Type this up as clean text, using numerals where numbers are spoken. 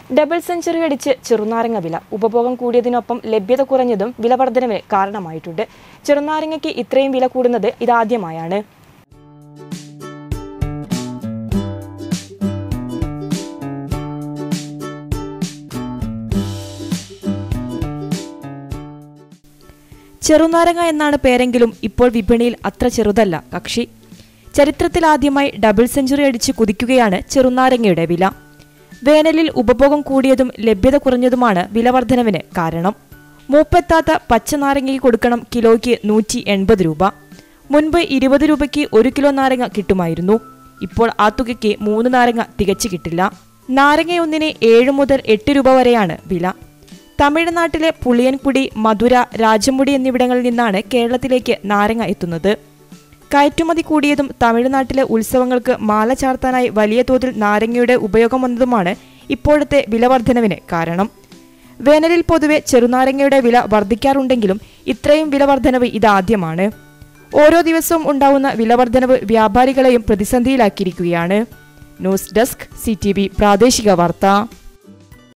Double century അടിച്ച് ചെറുനാരങ്ങ വില ഉപഭോഗം കൂടിയതിനൊപ്പം ലഭ്യത കുറഞ്ഞതും വില വർധനവിന് കാരണമായിട്ടുണ്ട്. ചെറുനാരങ്ങയ്ക്ക് ഇത്രയും വില കൂടുന്നത് ഇതാദ്യമായാണ്. ചെറുനാരങ്ങ എന്നാണ് പേരെങ്കിലും ഇപ്പോൾ വിപണിയിൽ അത്ര ചെറുതല്ല കക്ഷി. ചരിത്രത്തിലാദ്യമായി ഡബിൾ സെഞ്ചുറി അടിച്ച് കുതിക്കുകയാണ് ചെറുനാരങ്ങയുടെ വില. വേനലിൽ ഉപഭോഗം കൂടിയതും ലഭ്യത കുറഞ്ഞതുമാണ് വില വർധനവിന് കാരണം. മൂപ്പെത്താത്ത പച്ചനാരങ്ങയ്ക്ക് കൊടുക്കണം കിലോയ്ക്ക് 180 രൂപ. മുൻപ് 20 രൂപയ്ക്ക് 1 കിലോ നാരങ്ങ കിട്ടുമായിരുന്നു. ഇപ്പോൾ ആ തുകയ്ക്ക് 3 നാരങ്ങ തികച്ചു കിട്ടില്ല. നാരങ്ങയൊന്നിന് 7 മുതൽ 8 രൂപ വരെയാണ് വില. തമിഴ്നാട്ടിലെ പുളിയൻകുടി, മധുര, രാജമുടി എന്നിവിടങ്ങളിൽ നിന്നാണ് കേരളത്തിലേക്ക് നാരങ്ങ എത്തുന്നത്. കയറ്റുമതി കൂടിയതും തമിഴ്നാട്ടിലെ ഉത്സവങ്ങൾക്ക് മാല ചാർത്താനായി വലിയ തോതിൽ നാരങ്ങയുടെ ഉപയോഗം വന്നതുമാണ് ഇപ്പോഴത്തെ വില വർധനവിന് കാരണം. വേനലിൽ പൊതുവെ ചെറുനാരങ്ങയുടെ വില വർദ്ധിക്കാറുണ്ടെങ്കിലും ഇത്രയും വില വർധനവ് ഇതാദ്യമാണ്. ഓരോ ദിവസവും ഉണ്ടാവുന്ന വില വർധനവ് വ്യാപാരികളെയും പ്രതിസന്ധിയിലാക്കിയിരിക്കുകയാണ്. ന്യൂസ് ഡെസ്ക് CTV പ്രാദേശിക വാർത്ത.